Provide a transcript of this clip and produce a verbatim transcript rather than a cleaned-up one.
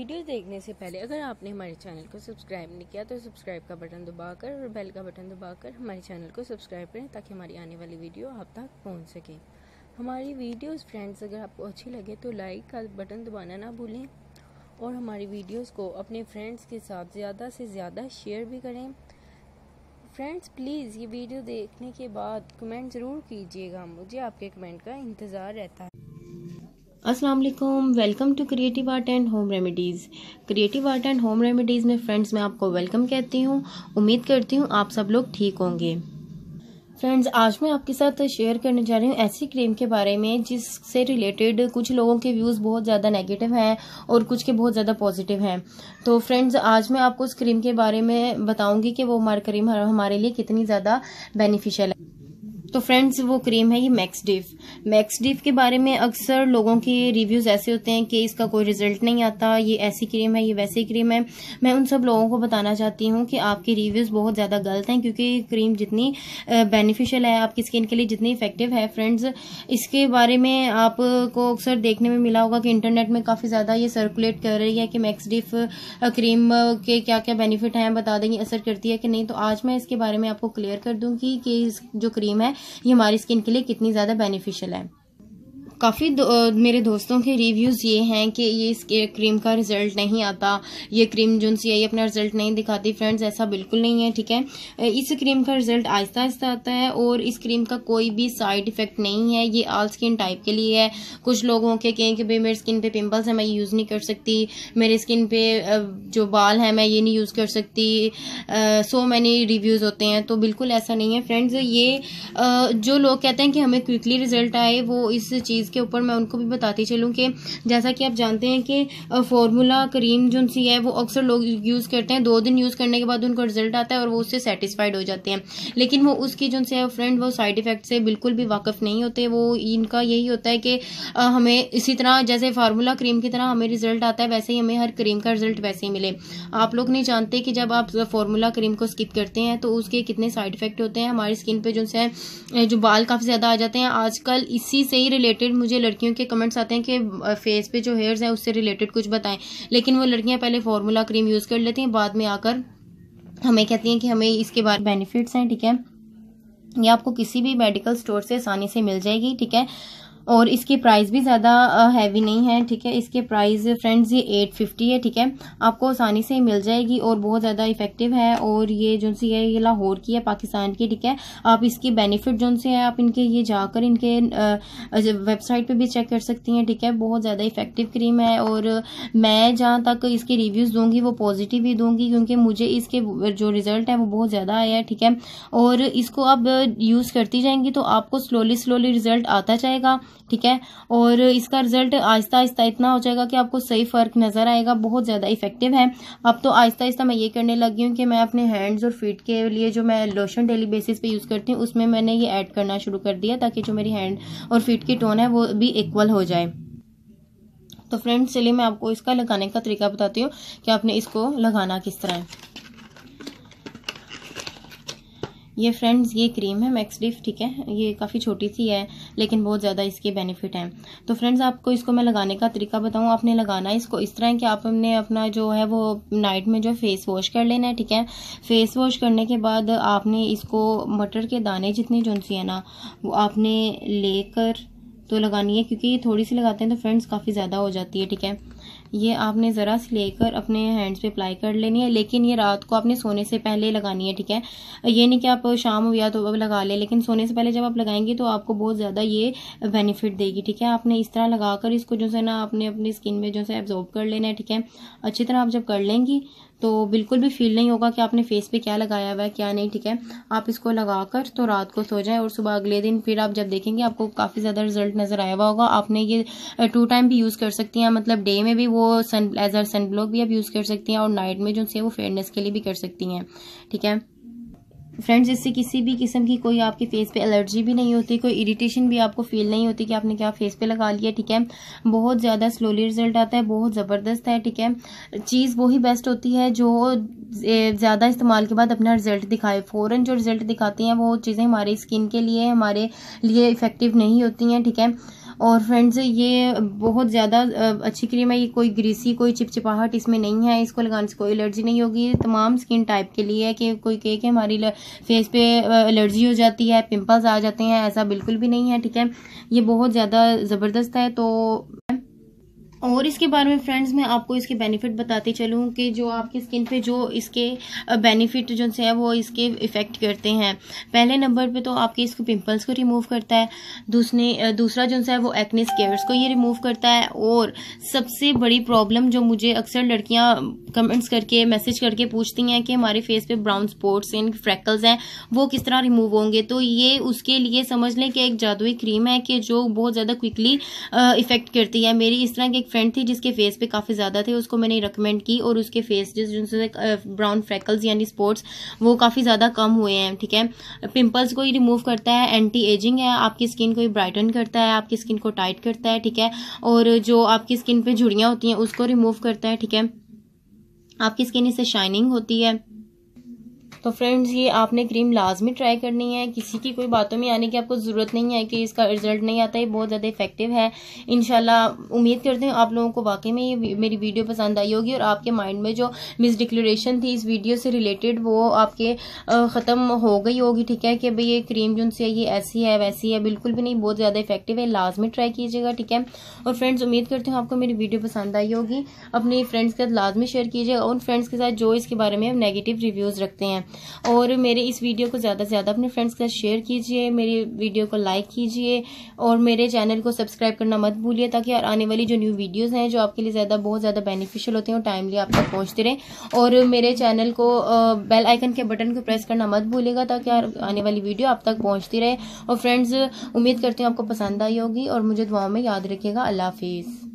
Video देखने से पहले अगर आपने हमारे चैनल को सब्सक्राइब नहीं किया तो सब्सक्राइब का बटन दबाकर और बेल का बटन दबाकर हमारे चैनल को सब्सक्राइब करें ताकि हमारी आने वाली वीडियो आप तक पहुंच सके। हमारी वीडियोस फ्रेंड्स अगर आपको अच्छी लगे तो लाइक का बटन दबाना ना भूलें और हमारी वीडियोस को अपने फ्रेंड्स के साथ ज़्यादा से ज़्यादा शेयर भी करें। फ्रेंड्स प्लीज़ ये वीडियो देखने के बाद कमेंट ज़रूर कीजिएगा, मुझे आपके कमेंट का इंतज़ार रहता है। अस्सलाम वालेकुम, welcome to creative art and home remedies. Creative art and home remedies में फ्रेंड्स मैं आपको वेलकम कहती हूँ। उम्मीद करती हूँ आप सब लोग ठीक होंगे। फ्रेंड्स आज मैं आपके साथ शेयर करने जा रही हूँ ऐसी क्रीम के बारे में जिससे रिलेटेड कुछ लोगों के व्यूज़ बहुत ज़्यादा नेगेटिव हैं और कुछ के बहुत ज़्यादा पॉजिटिव हैं। तो फ्रेंड्स आज मैं आपको उस क्रीम के बारे में बताऊंगी कि वो हमारी क्रीम हमारे लिए कितनी ज़्यादा बेनिफिशियल है। तो फ्रेंड्स वो क्रीम है ये मैक्सडिफ। मैक्सडिफ के बारे में अक्सर लोगों के रिव्यूज़ ऐसे होते हैं कि इसका कोई रिजल्ट नहीं आता, ये ऐसी क्रीम है, ये वैसी क्रीम है। मैं उन सब लोगों को बताना चाहती हूँ कि आपके रिव्यूज़ बहुत ज़्यादा गलत हैं, क्योंकि क्रीम जितनी बेनिफिशियल है आपकी स्किन के लिए, जितनी इफेक्टिव है फ्रेंड्स, इसके बारे में आपको अक्सर देखने में मिला होगा कि इंटरनेट में काफ़ी ज़्यादा ये सर्कुलेट कर रही है कि मैक्सडिफ क्रीम के क्या क्या बेनिफिट हैं, बता देंगे असर करती है कि नहीं। तो आज मैं इसके बारे में आपको क्लियर कर दूँगी कि जो क्रीम है ये हमारी स्किन के लिए कितनी ज़्यादा बेनिफिशियल है। काफ़ी दो, मेरे दोस्तों के रिव्यूज़ ये हैं कि ये इस क्रीम का रिजल्ट नहीं आता, ये क्रीम जो सी है ये अपना रिजल्ट नहीं दिखाती। फ्रेंड्स ऐसा बिल्कुल नहीं है, ठीक है। इस क्रीम का रिजल्ट आहिस्ता आहिस्ता आता है और इस क्रीम का कोई भी साइड इफेक्ट नहीं है। ये ऑल स्किन टाइप के लिए है। कुछ लोगों के कहें कि भाई मेरी स्किन पे पिंपल्स है, मैं ये यूज़ नहीं कर सकती, मेरे स्किन पे जो बाल हैं मैं ये नहीं यूज़ कर सकती, सो मैनी रिव्यूज़ होते हैं। तो बिल्कुल ऐसा नहीं है फ्रेंड्स। ये आ, जो लोग कहते हैं कि हमें क्विकली रिजल्ट आए, वो इस चीज़ के ऊपर मैं उनको भी बताती चलूं कि जैसा कि आप जानते हैं कि फॉर्मूला क्रीम जो सी है वो अक्सर लोग यूज़ करते हैं, दो दिन यूज़ करने के बाद उनको रिजल्ट आता है और वो उससे सेटिस्फाइड हो जाते हैं, लेकिन वो उसकी जो है फ्रेंड वो साइड इफेक्ट से बिल्कुल भी वाकिफ नहीं होते। वो इनका यही होता है कि हमें इसी तरह जैसे फार्मूला क्रीम की तरह हमें रिजल्ट आता है वैसे ही हमें हर क्रीम का रिजल्ट वैसे ही मिले। आप लोग नहीं जानते कि जब आप फार्मूला क्रीम को स्किप करते हैं तो उसके कितने साइड इफेक्ट होते हैं। हमारी स्किन पे जो है जो बाल काफ़ी ज़्यादा आ जाते हैं आजकल। इसी से ही रिलेटेड मुझे लड़कियों के कमेंट्स आते हैं कि फेस पे जो हेयर्स हैं उससे रिलेटेड कुछ बताएं, लेकिन वो लड़कियां पहले फार्मूला क्रीम यूज़ कर लेती हैं, बाद में आकर हमें कहती हैं कि हमें इसके बाद बेनिफिट्स हैं, ठीक है। ये आपको किसी भी मेडिकल स्टोर से आसानी से मिल जाएगी, ठीक है। और इसकी प्राइस भी ज़्यादा हैवी नहीं है, ठीक है। इसके प्राइस फ्रेंड्स ये एट फिफ्टी है, ठीक है। आपको आसानी से मिल जाएगी और बहुत ज़्यादा इफेक्टिव है। और ये जो सी है ये लाहौर की है, पाकिस्तान की, ठीक है। आप इसकी बेनिफिट जो से है आप इनके ये जाकर इनके वेबसाइट पे भी चेक कर सकती हैं, ठीक है। बहुत ज़्यादा इफेक्टिव क्रीम है और मैं जहाँ तक इसके रिव्यूज़ दूँगी वो पॉजिटिव ही दूँगी, क्योंकि मुझे इसके जो रिज़ल्ट है वो बहुत ज़्यादा आया है, ठीक है। और इसको आप यूज़ करती जाएंगी तो आपको स्लोली स्लोली रिजल्ट आता जाएगा, ठीक है। और इसका रिजल्ट आहिस्ता आहिस्ता इतना हो जाएगा कि आपको सही फ़र्क नज़र आएगा। बहुत ज़्यादा इफेक्टिव है। अब तो आहिस्ता आहिस्ता मैं ये करने लगी हूँ कि मैं अपने हैंड्स और फीट के लिए जो मैं लोशन डेली बेसिस पे यूज़ करती हूँ उसमें मैंने ये ऐड करना शुरू कर दिया, ताकि जो मेरी हैंड और फीट की टोन है वो भी इक्वल हो जाए। तो फ्रेंड्स चलिए मैं आपको इसका लगाने का तरीका बताती हूँ कि आपने इसको लगाना किस तरह है। ये फ्रेंड्स ये क्रीम है मैक्सडिफ, ठीक है। ये काफ़ी छोटी सी है लेकिन बहुत ज़्यादा इसके बेनिफिट हैं। तो फ्रेंड्स आपको इसको मैं लगाने का तरीका बताऊँ। आपने लगाना है इसको इस तरह है कि आपने अपना जो है वो नाइट में जो फेस वॉश कर लेना है, ठीक है। फेस वॉश करने के बाद आपने इसको मटर के दाने जितनी जो सी है ना वो आपने लेकर तो लगानी है, क्योंकि ये थोड़ी सी लगाते हैं तो फ्रेंड्स काफ़ी ज़्यादा हो जाती है, ठीक है। ये आपने ज़रा सी लेकर अपने हैंड्स पे अप्लाई कर लेनी है, लेकिन ये रात को आपने सोने से पहले लगानी है, ठीक है। ये नहीं कि आप शाम हो या तो अब लगा ले, लेकिन सोने से पहले जब आप लगाएंगे तो आपको बहुत ज़्यादा ये बेनिफिट देगी, ठीक है। आपने इस तरह लगाकर इसको जो है ना आपने अपनी स्किन में जो है एब्जॉर्ब कर लेना है, ठीक है। अच्छी तरह आप जब कर लेंगी तो बिल्कुल भी फील नहीं होगा कि आपने फेस पे क्या लगाया हुआ है क्या नहीं, ठीक है। आप इसको लगाकर तो रात को सो जाएं और सुबह अगले दिन फिर आप जब देखेंगे आपको काफ़ी ज़्यादा रिजल्ट नज़र आया हुआ होगा। आपने ये टू टाइम भी यूज़ कर सकती हैं, मतलब डे में भी वो सन एज अ सन ब्लॉक भी आप यूज़ कर सकती हैं और नाइट में जो है वो फेयरनेस के लिए भी कर सकती हैं, ठीक है। फ्रेंड्स इससे किसी भी किस्म की कोई आपके फेस पे एलर्जी भी नहीं होती, कोई इरिटेशन भी आपको फील नहीं होती कि आपने क्या फेस पे लगा लिया, ठीक है। बहुत ज़्यादा स्लोली रिजल्ट आता है, बहुत ज़बरदस्त है, ठीक है। चीज़ वही बेस्ट होती है जो ज़्यादा इस्तेमाल के बाद अपना रिजल्ट दिखाए। फ़ौरन जो रिजल्ट दिखाती हैं वो चीज़ें हमारी स्किन के लिए हमारे लिए इफ़ेक्टिव नहीं होती हैं, ठीक है। और फ्रेंड्स ये बहुत ज़्यादा अच्छी क्रीम है, ये कोई ग्रीसी कोई चिपचिपाहट इसमें नहीं है, इसको लगाने से कोई एलर्जी नहीं होगी। तमाम स्किन टाइप के लिए है कि कोई कहे कि हमारी फेस पे एलर्जी हो जाती है, पिंपल्स आ जाते हैं, ऐसा बिल्कुल भी नहीं है, ठीक है। ये बहुत ज़्यादा ज़बरदस्त है। तो और इसके बारे में फ्रेंड्स मैं आपको इसके बेनिफिट बताती चलूँ कि जो आपकी स्किन पे जो इसके बेनिफिट जो से है वो इसके इफ़ेक्ट करते हैं। पहले नंबर पे तो आपके इसको पिंपल्स को रिमूव करता है, दूसरे दूसरा जो है वो एक्ने स्केयर्स को ये रिमूव करता है। और सबसे बड़ी प्रॉब्लम जो मुझे अक्सर लड़कियां कमेंट्स करके मैसेज करके पूछती हैं कि हमारे फेस पे ब्राउन स्पॉट्स एंड फ्रैकल्स हैं वो किस तरह रिमूव होंगे, तो ये उसके लिए समझ लें कि एक जादुई क्रीम है कि जो बहुत ज़्यादा क्विकली इफ़ेक्ट करती है। मेरी इस तरह की एक फ्रेंड थी जिसके फेस पे काफ़ी ज़्यादा थे, उसको मैंने रिकमेंड की और उसके फेस जिनसे ब्राउन फ्रैकल्स यानी स्पॉट्स वो काफ़ी ज़्यादा कम हुए हैं, ठीक है। पिंपल्स को ही रिमूव करता है, एंटी एजिंग है, आपकी स्किन को ही ब्राइटन करता है, आपकी स्किन को टाइट करता है, ठीक है। और जो आपकी स्किन पे झुर्रियाँ होती हैं उसको रिमूव करता है, ठीक है। आपकी स्किन इससे शाइनिंग होती है। तो फ्रेंड्स ये आपने क्रीम लाजमी ट्राई करनी है, किसी की कोई बातों में आने की आपको ज़रूरत नहीं है कि इसका रिजल्ट नहीं आता है, बहुत ज़्यादा इफेक्टिव है। इंशाल्लाह उम्मीद करते हैं आप लोगों को वाकई में ये मेरी वीडियो पसंद आई होगी और आपके माइंड में जो मिस डिक्लेरेशन थी इस वीडियो से रिलेटेड वो आपके ख़त्म हो गई होगी, ठीक है। कि भाई ये क्रीम जो से ये ऐसी है वैसी है, बिल्कुल भी नहीं, बहुत ज़्यादा इफेक्टिव है, लाजमी ट्राई कीजिएगा, ठीक है। और फ्रेंड्स उम्मीद करती हूँ आपको मेरी वीडियो पसंद आई होगी, अपने फ्रेंड्स के साथ लाजमी शेयर कीजिएगा, उन फ्रेंड्स के साथ जो इसके बारे में नेगेटिव रिव्यूज़ रखते हैं। और मेरे इस वीडियो को ज़्यादा से ज़्यादा अपने फ्रेंड्स के साथ शेयर कीजिए, मेरी वीडियो को लाइक कीजिए और मेरे चैनल को सब्सक्राइब करना मत भूलिए, ताकि आने वाली जो न्यू वीडियोस हैं जो आपके लिए ज़्यादा बहुत ज़्यादा बेनिफिशियल होते हैं वो टाइमली आप तक पहुँचते रहें। और मेरे चैनल को बेल आइकन के बटन को प्रेस करना मत भूलिएगा ताकि आने वाली वीडियो आप तक पहुँचती रहे। और फ्रेंड्स उम्मीद करती हूँ आपको पसंद आई होगी और मुझे दुआओं में याद रखिएगा। अल्लाह हाफिज़।